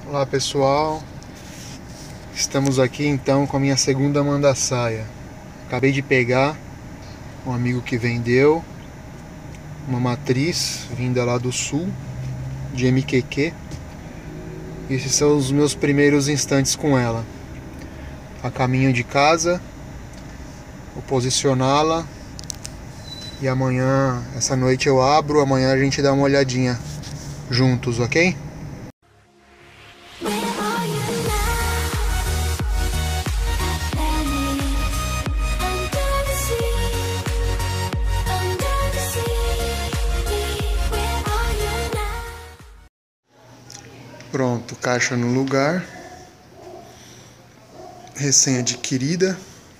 Olá pessoal, estamos aqui então com a minha segunda manda-saia. Acabei de pegar um amigo que vendeu uma matriz vinda lá do sul, de MQQ. Esses são os meus primeiros instantes com ela. A caminho de casa, vou posicioná-la e amanhã, essa noite eu abro, amanhã a gente dá uma olhadinha juntos, ok? Pronto, caixa no lugar, recém-adquirida.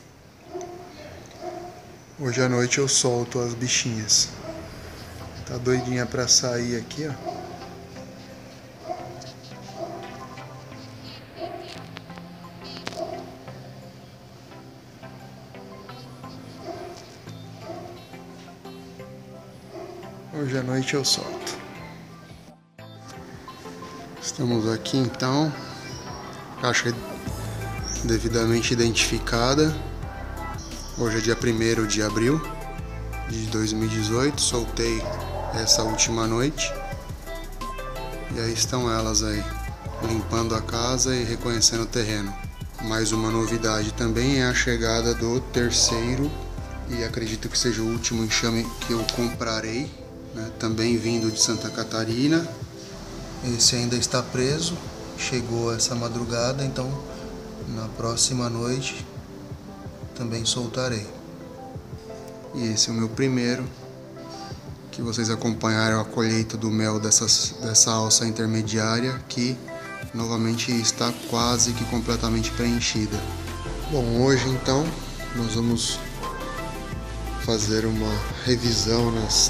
Hoje à noite eu solto as bichinhas. Tá doidinha pra sair aqui, ó. Hoje à noite eu solto. Estamos aqui então, caixa devidamente identificada. Hoje é dia 1º de abril de 2018, soltei essa última noite. E aí estão elas aí, limpando a casa e reconhecendo o terreno. Mais uma novidade também é a chegada do terceiro e acredito que seja o último enxame que eu comprarei, né? Também vindo de Santa Catarina. Esse ainda está preso, chegou essa madrugada, então na próxima noite também soltarei. E esse é o meu primeiro, que vocês acompanharam a colheita do mel dessa alça intermediária, que novamente está quase que completamente preenchida. Bom, hoje então nós vamos fazer uma revisão nos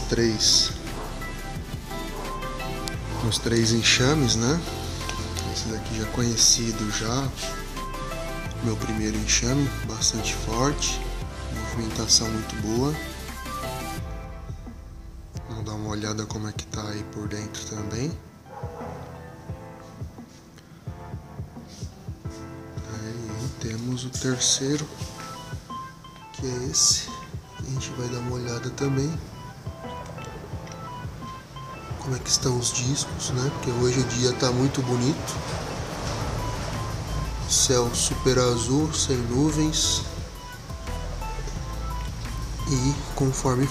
três enxames, né? Esse daqui já conhecido já, meu primeiro enxame, bastante forte, movimentação muito boa. Vamos dar uma olhada como é que tá aí por dentro também. Aí temos o terceiro, que é esse. A gente vai dar uma olhada também como é que estão os discos, né? Porque hoje o dia tá muito bonito. Céu super azul, sem nuvens. E conforme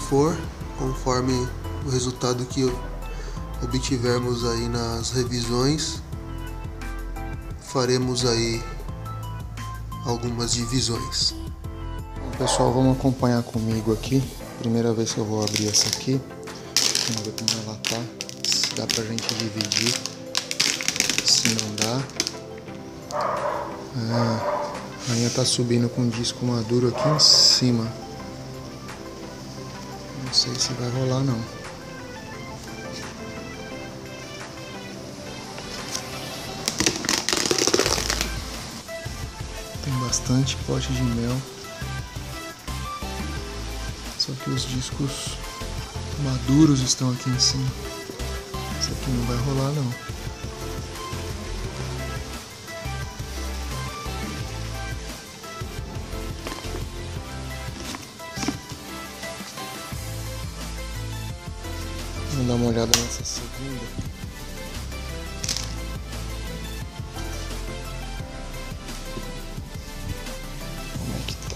o resultado que obtivermos aí nas revisões, faremos aí algumas divisões. Pessoal, vamos acompanhar comigo aqui. Primeira vez que eu vou abrir essa aqui. Vamos ver como ela tá. Se dá pra gente dividir. Se não dá. A rainha tá subindo com o disco maduro aqui em cima. Não sei se vai rolar não. Tem bastante pote de mel. Só que os discos maduros estão aqui em cima. Isso aqui não vai rolar não. Vamos dar uma olhada nessa segunda. Como é que tá?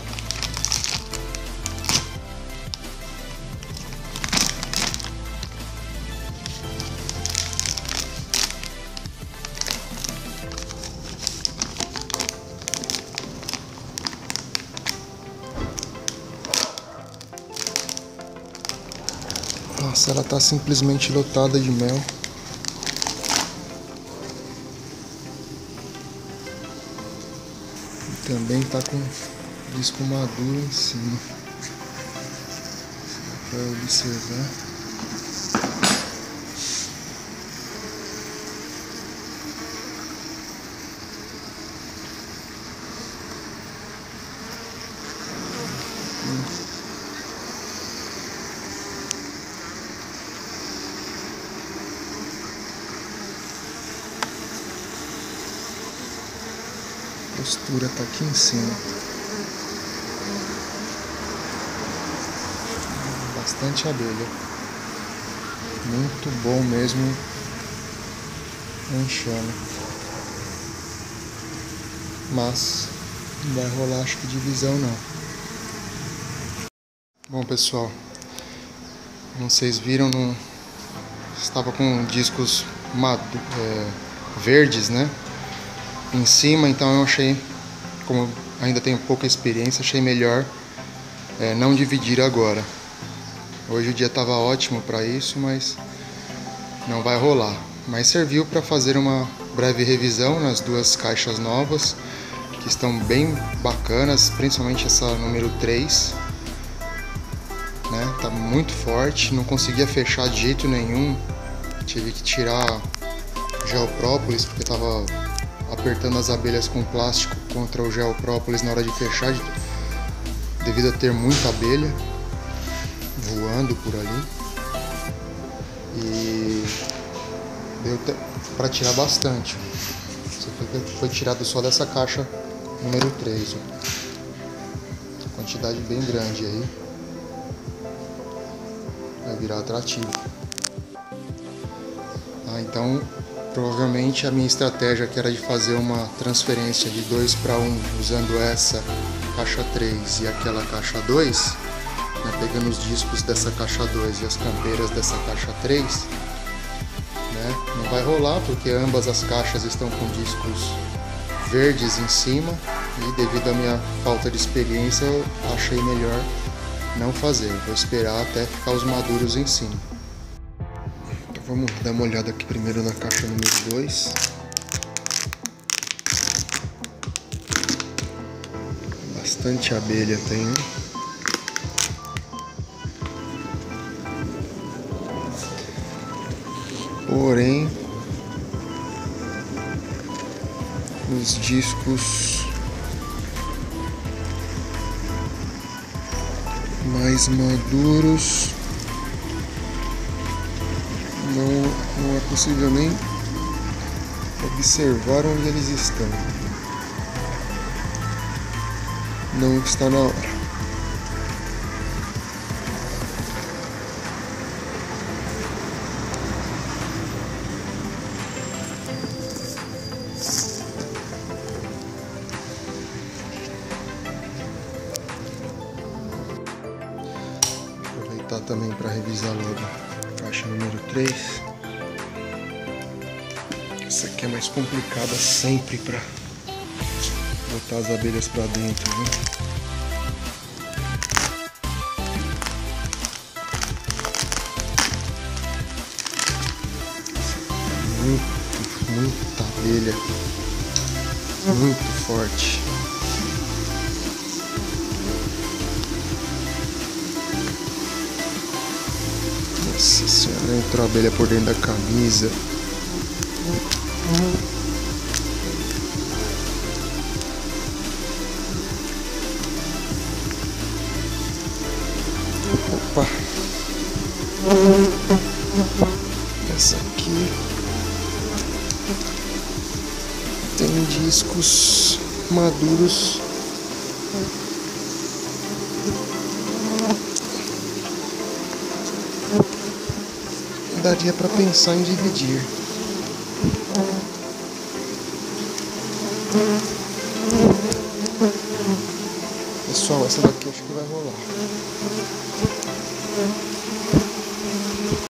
Nossa, ela tá simplesmente lotada de mel. E também tá com disco maduro em cima. Dá pra observar. postura tá aqui em cima. Bastante abelha. Muito bom mesmo. Enchendo. Mas não vai rolar, acho que divisão não. Bom, pessoal, como vocês viram, estava com discos verdes, né, em cima, então eu achei, como ainda tenho pouca experiência, achei melhor não dividir agora. Hoje o dia estava ótimo para isso, mas não vai rolar. Mas serviu para fazer uma breve revisão nas duas caixas novas, que estão bem bacanas, principalmente essa número 3. Né? Tá muito forte, não conseguia fechar de jeito nenhum. Tive que tirar gel própolis porque tava apertando as abelhas com plástico contra o gel própolis na hora de fechar, devido a ter muita abelha voando por ali. E deu para tirar bastante. Isso foi tirado só dessa caixa número 3. Ó. Quantidade bem grande aí. Vai virar atrativo. Então provavelmente a minha estratégia, que era de fazer uma transferência de 2 para 1 usando essa caixa 3 e aquela caixa 2, né, pegando os discos dessa caixa 2 e as campeiras dessa caixa 3, né, não vai rolar porque ambas as caixas estão com discos verdes em cima e devido à minha falta de experiência eu achei melhor não fazer. Vou esperar até ficar os maduros em cima. Então vamos dar uma olhada aqui primeiro na caixa número 2. Bastante abelha tem, né? Porém, os discos mais maduros não é possível nem observar onde eles estão. Não está na hora. Aproveitar também para revisar logo a caixa número 3. Essa aqui é mais complicada sempre para botar as abelhas para dentro, né? Muita abelha, muito forte. Nossa senhora, entrou a abelha por dentro da camisa. Opa! Essa aqui tem discos maduros. Daria para pensar em dividir. Pessoal, essa daqui acho que vai rolar.